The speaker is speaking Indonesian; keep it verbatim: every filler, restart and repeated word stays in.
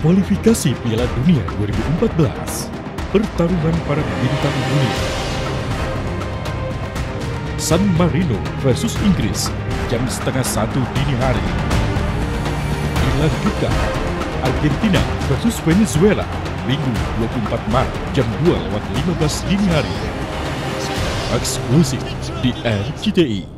Kualifikasi Piala Dunia dua ribu empat belas, pertarungan para bintang dunia. San Marino versus Inggris, jam setengah satu dini hari. La Liga, Argentina versus Venezuela, Minggu dua puluh empat Maret, jam dua lewat lima belas dini hari. Eksklusif di R C T I.